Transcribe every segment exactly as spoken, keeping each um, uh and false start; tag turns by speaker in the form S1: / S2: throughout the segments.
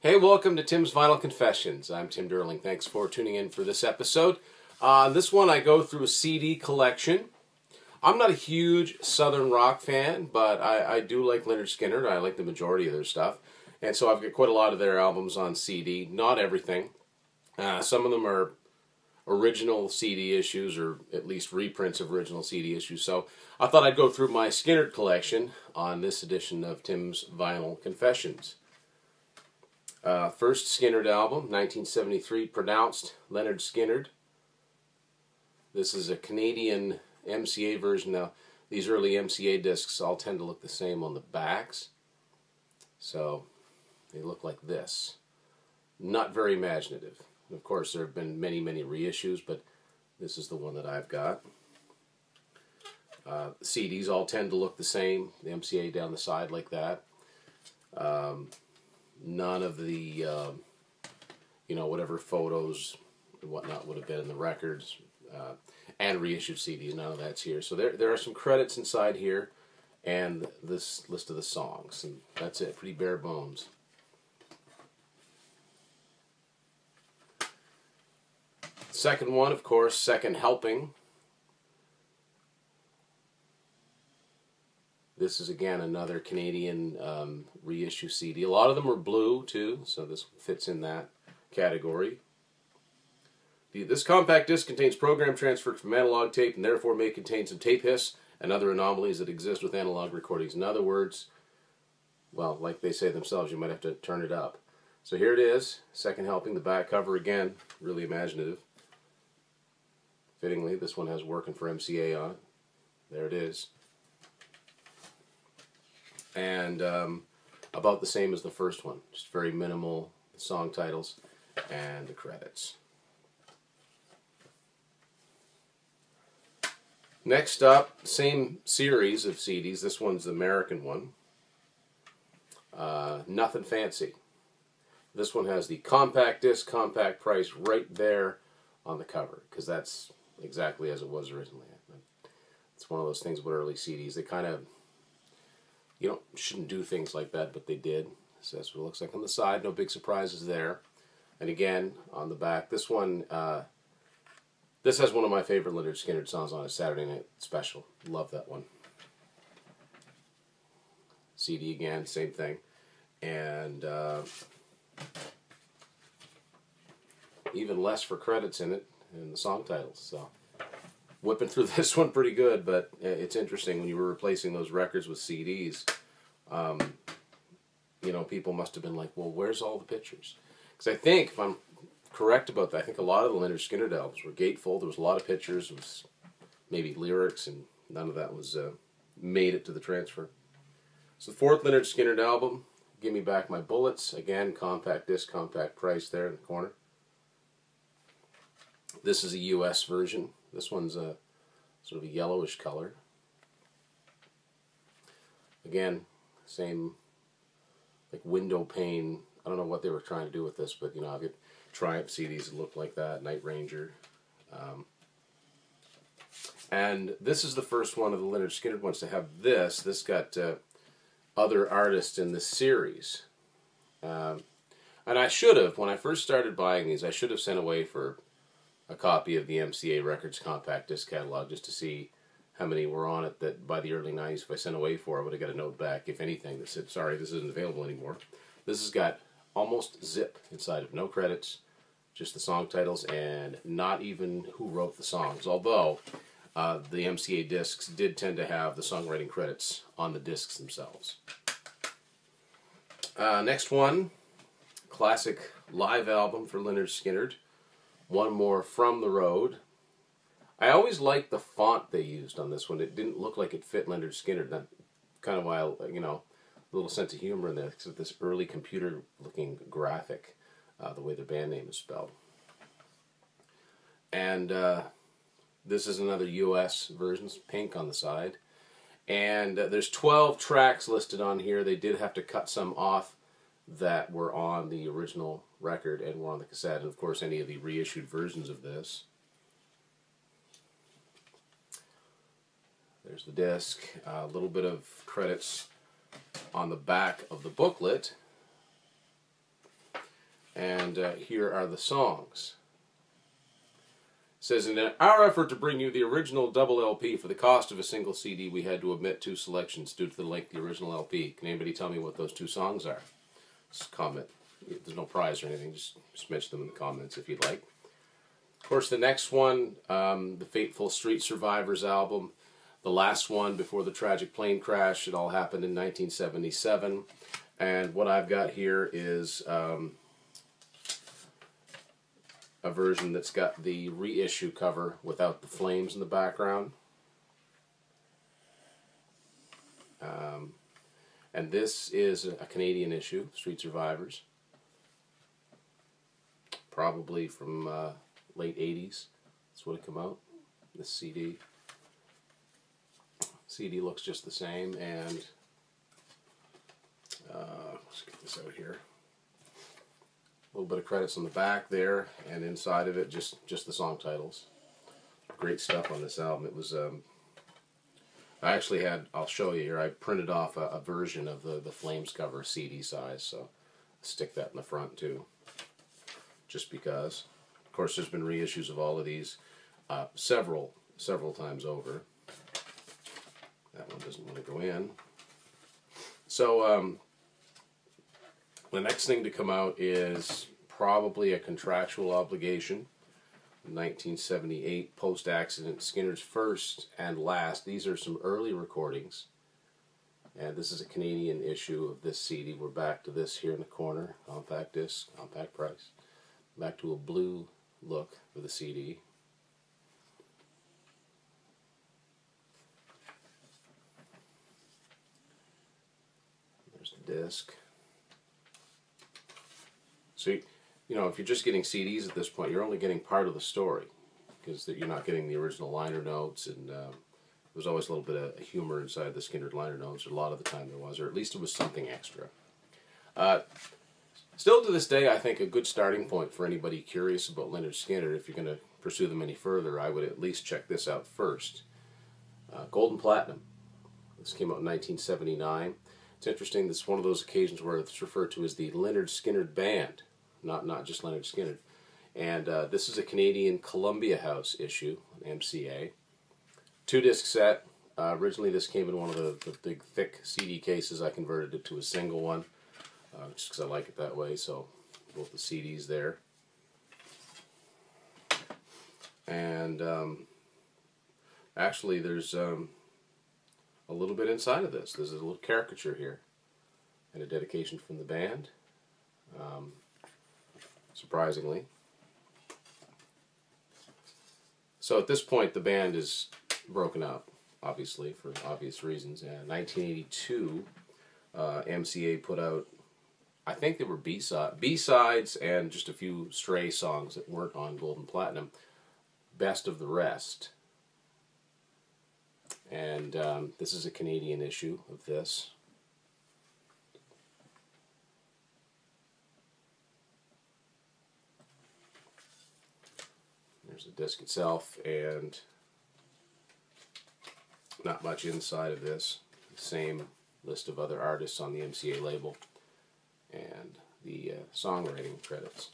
S1: Hey, welcome to Tim's Vinyl Confessions. I'm Tim Durling. Thanks for tuning in for this episode. Uh, this one I go through a C D collection. I'm not a huge Southern rock fan, but I, I do like Lynyrd Skynyrd. I like the majority of their stuff. And so I've got quite a lot of their albums on C D. Not everything. Uh, some of them are original C D issues, or at least reprints of original C D issues. So I thought I'd go through my Skynyrd collection on this edition of Tim's Vinyl Confessions. Uh, first Skynyrd album, nineteen seventy-three, pronounced Lynyrd Skynyrd. This is a Canadian M C A version. Now, these early M C A discs all tend to look the same on the backs. So, they look like this. Not very imaginative. Of course, there have been many, many reissues, but this is the one that I've got. Uh, C Ds all tend to look the same. The M C A down the side like that. Um, None of the, uh, you know, whatever photos and whatnot would have been in the records uh, and reissued C Ds. None of that's here. So there, there are some credits inside here and this list of the songs. And that's it. Pretty bare bones. Second one, of course, Second Helping. This is, again, another Canadian um, reissue C D. A lot of them are blue, too, so this fits in that category. The, this compact disc contains program transferred from analog tape and therefore may contain some tape hiss and other anomalies that exist with analog recordings. In other words, well, like they say themselves, you might have to turn it up. So here it is, Second Helping, the back cover, again, really imaginative. Fittingly, this one has Working for M C A on it. There it is. And um, about the same as the first one, just very minimal song titles and the credits. Next up, same series of C Ds. This one's the American one. Uh, Nothing Fancy. This one has the compact disc, compact price right there on the cover, because that's exactly as it was originally. It's one of those things with early C Ds. They kind of, you know, shouldn't do things like that, but they did. So that's what it looks like on the side. No big surprises there. And again, on the back, this one, uh, this has one of my favorite Lynyrd Skynyrd songs on a Saturday Night Special. Love that one. C D again, same thing. And uh, even less for credits in it and the song titles. So whipping through this one pretty good, but it's interesting when you were replacing those records with C Ds. Um, you know, people must have been like, well, where's all the pictures? Because I think, if I'm correct about that, I think a lot of the Lynyrd Skynyrd albums were gatefold. There was a lot of pictures, it was maybe lyrics, and none of that was uh, made it to the transfer. So the fourth Lynyrd Skynyrd album, Give Me Back My Bullets. Again, compact disc, compact price there in the corner. This is a U S version. This one's a sort of a yellowish color. Again, same like window pane. I don't know what they were trying to do with this, but you know, I've got Triumph C Ds that look like that, Night Ranger. Um, and this is the first one of the Lynyrd Skynyrd ones to have this. This got uh, other artists in the series. Um, and I should have, when I first started buying these, I should have sent away for a copy of the M C A Records compact disc catalog just to see how many were on it, that by the early nineties, if I sent away for, I would have got a note back, if anything, that said, sorry, this isn't available anymore. This has got almost zip inside of no credits, just the song titles, and not even who wrote the songs, although uh, the M C A discs did tend to have the songwriting credits on the discs themselves. Uh, next one, classic live album for Lynyrd Skynyrd. One More From the Road. I always liked the font they used on this one. It didn't look like it fit Lynyrd Skynyrd. That kind of why, you know, a little sense of humor in there, because of this early computer-looking graphic, uh, the way the band name is spelled. And uh, this is another U S version, it's pink on the side. And uh, there's twelve tracks listed on here. They did have to cut some off that were on the original record and were on the cassette, and of course any of the reissued versions of this. There's the disc, a little bit of credits on the back of the booklet. And uh, here are the songs. It says, in our effort to bring you the original double L P for the cost of a single C D, we had to omit two selections due to the length of the original L P. Can anybody tell me what those two songs are? Just comment. There's no prize or anything. Just, just mention them in the comments if you'd like. Of course, the next one, um, the Fateful Street Survivors album. The last one before the tragic plane crash. It all happened in nineteen seventy-seven. And what I've got here is um, a version that's got the reissue cover without the flames in the background. Um, and this is a Canadian issue, Street Survivors. Probably from uh, late eighties. That's when it came out, this C D. C D looks just the same, and uh, let's get this out here. A little bit of credits on the back there, and inside of it, just just the song titles. Great stuff on this album. It was. Um, I actually had. I'll show you here. I printed off a, a version of the the Flames cover, C D size, so I'll stick that in the front too. Just because. Of course, there's been reissues of all of these uh, several several times over. That one doesn't want to go in. So um, the next thing to come out is probably a contractual obligation. nineteen seventy-eight, post-accident, Skinner's First and Last. These are some early recordings. And this is a Canadian issue of this C D. We're back to this here in the corner. Compact disc, compact price. Back to a blue look for the C D. Disc. So, you, you know, if you're just getting C Ds at this point, you're only getting part of the story because you're not getting the original liner notes, and um, there's always a little bit of humor inside the Skinner liner notes. A lot of the time there was, or at least it was something extra. Uh, still to this day, I think a good starting point for anybody curious about Lynyrd Skynyrd, if you're going to pursue them any further, I would at least check this out first. Uh, Gold and Platinum. This came out in nineteen seventy-nine. It's interesting, this is one of those occasions where it's referred to as the Lynyrd Skynyrd Band, not not just Lynyrd Skynyrd. And uh, this is a Canadian Columbia House issue, M C A. Two-disc set. Uh, originally this came in one of the, the big thick C D cases. I converted it to a single one, uh, just because I like it that way, so both the C Ds there. And um, actually there's... Um, a little bit inside of this. There's a little caricature here and a dedication from the band, um, surprisingly. So at this point the band is broken up, obviously, for obvious reasons. And in nineteen eighty-two, uh, M C A put out, I think they were B-side, B-sides and just a few stray songs that weren't on Gold and Platinum, Best of the Rest. And um, this is a Canadian issue of this. There's the disc itself, and not much inside of this. The same list of other artists on the M C A label, and the uh, songwriting credits.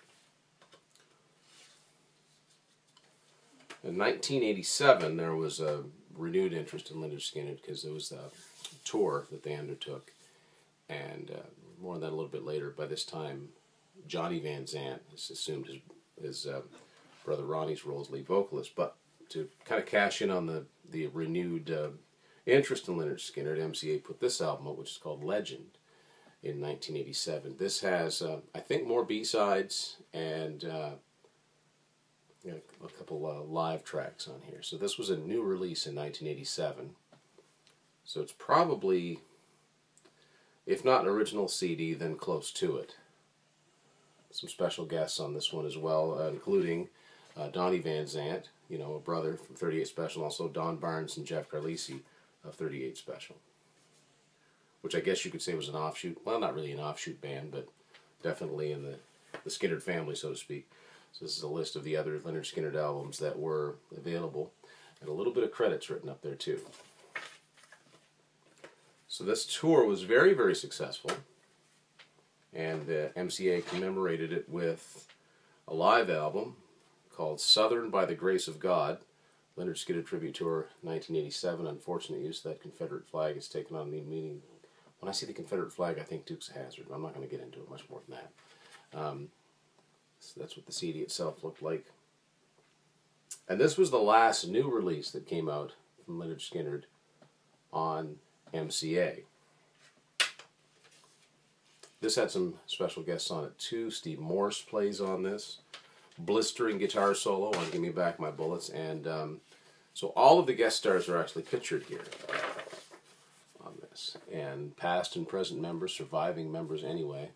S1: In nineteen eighty-seven, there was a renewed interest in Lynyrd Skynyrd because there was a tour that they undertook, and uh, more on that a little bit later. By this time, Johnny Van Zant has assumed his, his uh, brother Ronnie's role as lead vocalist. But to kind of cash in on the, the renewed uh, interest in Lynyrd Skynyrd, M C A put this album out, which is called Legend, in nineteen eighty-seven. This has, uh, I think, more B-sides and uh, a couple uh, live tracks on here. So this was a new release in nineteen eighty-seven. So it's probably, if not an original C D, then close to it. Some special guests on this one as well, uh, including uh, Donnie Van Zant, you know, a brother from thirty-eight Special, also Don Barnes and Jeff Carlisi of thirty-eight Special. Which I guess you could say was an offshoot, well, not really an offshoot band, but definitely in the, the Skynyrd family, so to speak. So this is a list of the other Lynyrd Skynyrd albums that were available, and a little bit of credits written up there too. So this tour was very, very successful, and uh, M C A commemorated it with a live album called Southern by the Grace of God, Lynyrd Skynyrd Tribute Tour nineteen eighty-seven. Unfortunate use of that Confederate flag has taken on the meaning. When I see the Confederate flag, I think Dukes of Hazzard. I'm not going to get into it much more than that. Um, so that's what the C D itself looked like. And this was the last new release that came out from Lynyrd Skynyrd on M C A. This had some special guests on it too. Steve Morse plays on this. Blistering guitar solo on Give Me Back My Bullets. And um, so all of the guest stars are actually pictured here on this. And past and present members, surviving members anyway.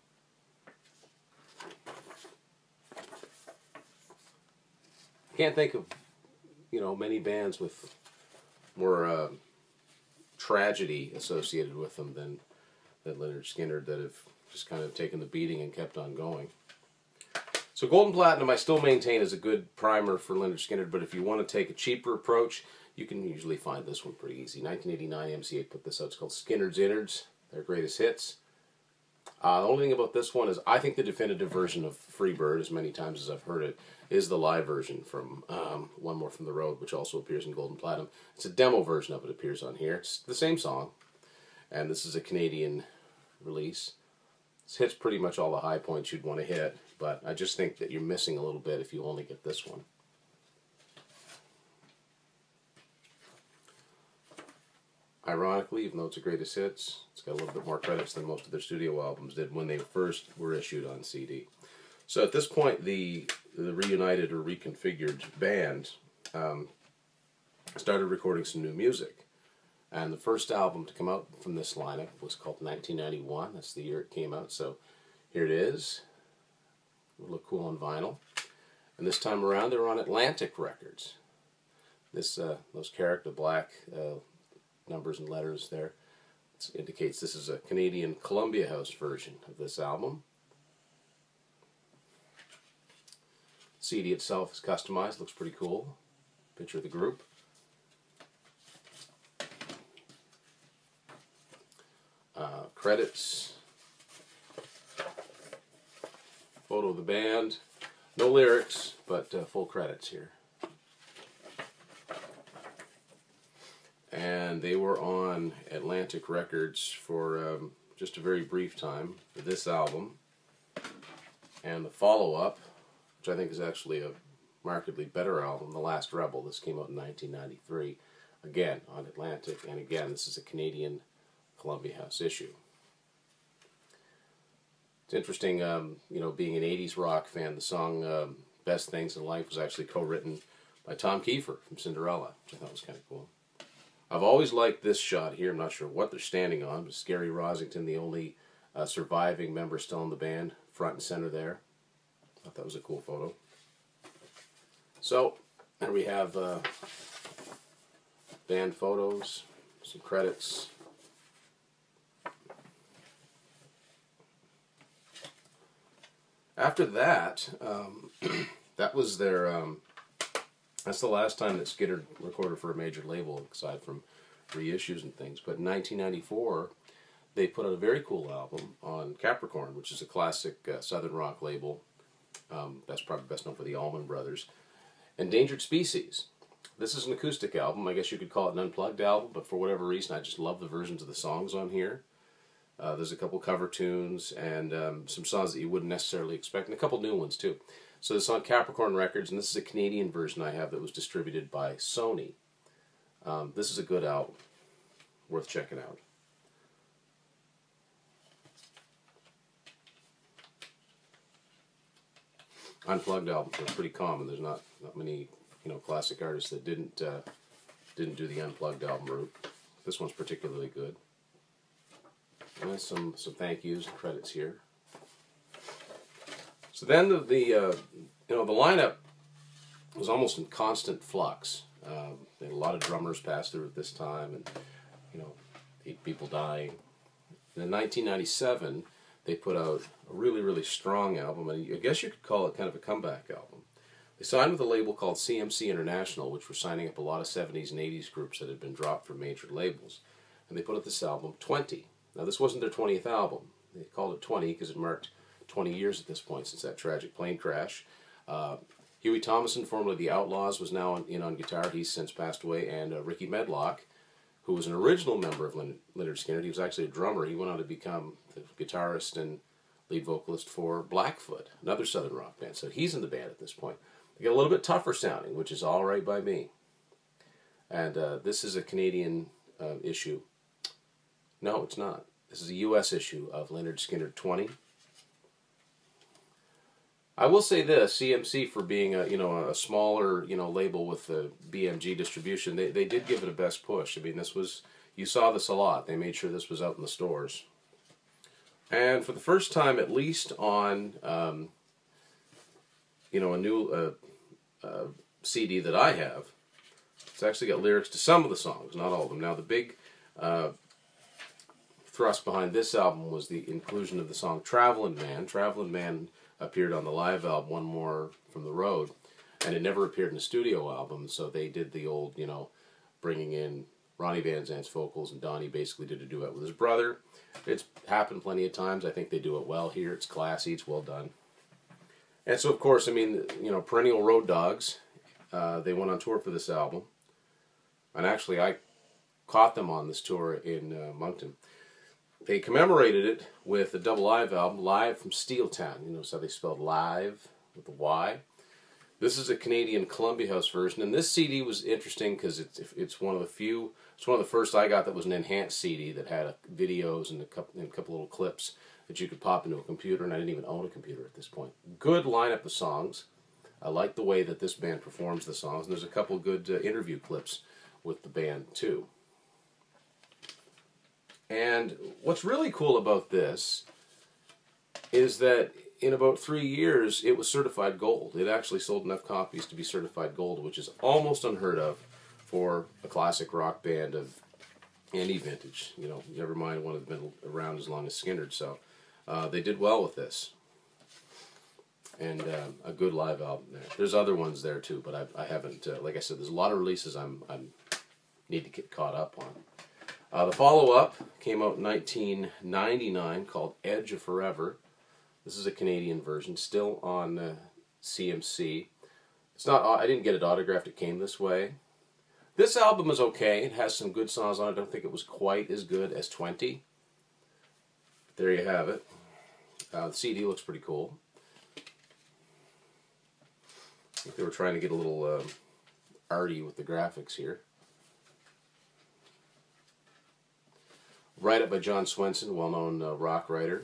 S1: Can't think of, you know, many bands with more uh, tragedy associated with them than, than Lynyrd Skynyrd that have just kind of taken the beating and kept on going. So Golden Platinum I still maintain is a good primer for Lynyrd Skynyrd, but if you want to take a cheaper approach, you can usually find this one pretty easy. nineteen eighty-nine M C A put this out. It's called Skynyrd's Innards, their greatest hits. Uh, the only thing about this one is I think the definitive version of Freebird, as many times as I've heard it, is the live version from um, One More from the Road, which also appears in Golden Platinum. It's a demo version of it appears on here. It's the same song, and this is a Canadian release. This hits pretty much all the high points you'd want to hit, but I just think that you're missing a little bit if you only get this one. Ironically, even though it's a greatest hits, it's got a little bit more credits than most of their studio albums did when they first were issued on C D. So at this point, the, the reunited or reconfigured band um, started recording some new music. And the first album to come out from this lineup was called nineteen ninety-one. That's the year it came out. So here it is. It would look cool on vinyl. And this time around, they're on Atlantic Records. This uh, those character black uh, numbers and letters there it indicates this is a Canadian Columbia House version of this album. C D itself is customized. Looks pretty cool. Picture of the group. Uh, credits, photo of the band, no lyrics, but uh, full credits here. And they were on Atlantic Records for um, just a very brief time for this album. And the follow-up, which I think is actually a markedly better album, The Last Rebel. This came out in nineteen ninety-three, again on Atlantic, and again this is a Canadian Columbia House issue. It's interesting, um, you know, being an eighties rock fan, the song um, Best Things in Life was actually co-written by Tom Kiefer from Cinderella, which I thought was kind of cool. I've always liked this shot here. I'm not sure what they're standing on, but Scary Rosington, the only uh, surviving member still in the band, front and center there. I thought that was a cool photo. So, there we have uh, band photos, some credits. After that, um, that was their, um, that's the last time that Skynyrd recorded for a major label, aside from reissues and things. But in nineteen ninety-four, they put out a very cool album on Capricorn, which is a classic uh, southern rock label. Um, that's probably best known for the Allman Brothers. Endangered Species. This is an acoustic album. I guess you could call it an unplugged album, but for whatever reason, I just love the versions of the songs on here. Uh, there's a couple cover tunes and um, some songs that you wouldn't necessarily expect, and a couple new ones too. So this is on Capricorn Records, and this is a Canadian version I have that was distributed by Sony. Um, this is a good album, worth checking out. Unplugged albums are pretty common. There's not not many, you know, classic artists that didn't uh, didn't do the unplugged album route. This one's particularly good. And some some thank yous and credits here. So then the, the uh, you know the lineup was almost in constant flux. Um, they had a lot of drummers pass through at this time, and you know, eight people dying. And in nineteen ninety-seven, they put out a really really strong album, and I guess you could call it kind of a comeback album. They signed with a label called C M C International, which were signing up a lot of seventies and eighties groups that had been dropped from major labels, and they put out this album, twenty. Now, this wasn't their twentieth album. They called it twenty because it marked twenty years at this point since that tragic plane crash. Uh, Huey Thomason, formerly the Outlaws, was now on, in on guitar. He's since passed away. And uh, Ricky Medlock, who was an original member of Lyn Lynyrd Skynyrd. He was actually a drummer. He went on to become the guitarist and lead vocalist for Blackfoot, another southern rock band. So he's in the band at this point. They get a little bit tougher sounding, which is all right by me. And uh, this is a Canadian uh, issue. No, it's not. This is a U S issue of Lynyrd Skynyrd twenty. I will say this: C M C, for being a you know a smaller you know label with the B M G distribution, they they did give it a best push. I mean, this was, you saw this a lot. They made sure this was out in the stores. And for the first time, at least on um, you know a new uh, uh, C D that I have, it's actually got lyrics to some of the songs, not all of them. Now, the big uh, thrust behind this album was the inclusion of the song Travelin' Man. Travelin' Man appeared on the live album One More from the Road, and it never appeared in a studio album, so they did the old, you know, bringing in Ronnie Van Zant's vocals, and Donnie basically did a duet with his brother. It's happened plenty of times. I think they do it well here. It's classy. It's well done. And so, of course, I mean, you know, perennial road dogs. Uh, they went on tour for this album. And actually, I caught them on this tour in uh, Moncton. They commemorated it with a double live album, Live from Steeltown. You notice how they spelled live with a Y. This is a Canadian Columbia House version, and this C D was interesting because it's it's one of the few, it's one of the first I got that was an enhanced C D that had a, videos and a couple and a couple little clips that you could pop into a computer, and I didn't even own a computer at this point. Good lineup of songs. I like the way that this band performs the songs, and there's a couple good uh, interview clips with the band too. And what's really cool about this is that in about three years, it was certified gold. It actually sold enough copies to be certified gold, which is almost unheard of for a classic rock band of any vintage. You know, never mind one that's been around as long as Skynyrd. So uh, they did well with this. And uh, a good live album there. There's other ones there too, but I, I haven't, uh, like I said, there's a lot of releases I'm, I'm need to get caught up on. Uh, the follow-up came out in nineteen ninety-nine, called Edge of Forever. This is a Canadian version, still on uh, C M C. It's not. I didn't get it autographed. It came this way. This album is okay. It has some good songs on it. I don't think it was quite as good as twenty. But there you have it. Uh, the C D looks pretty cool. I think they were trying to get a little uh, arty with the graphics here. Write-up by John Swenson, well-known uh, rock writer.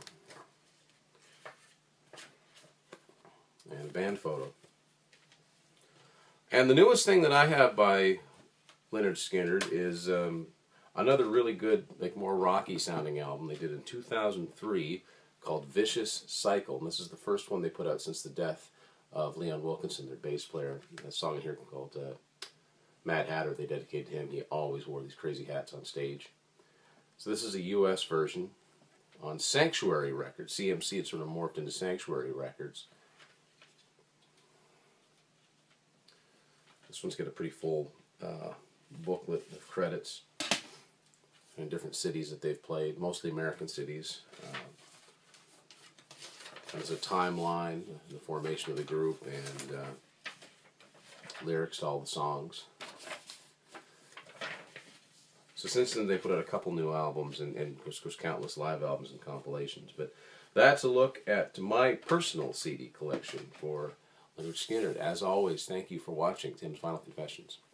S1: And a band photo. And the newest thing that I have by Lynyrd Skynyrd is um, another really good, like more rocky sounding album they did in two thousand three called Vicious Cycle. And this is the first one they put out since the death of Leon Wilkinson, their bass player. A song in here called uh, Mad Hatter they dedicated to him. He always wore these crazy hats on stage. So this is a U S version on Sanctuary Records. C M C had sort of morphed into Sanctuary Records. This one's got a pretty full uh, booklet of credits in different cities that they've played, mostly American cities. Uh, there's a timeline, the formation of the group, and uh, lyrics to all the songs. So since then, they put out a couple new albums and, and of course, countless live albums and compilations. But that's a look at my personal C D collection for Lynyrd Skynyrd. As always, thank you for watching Tim's Final Confessions.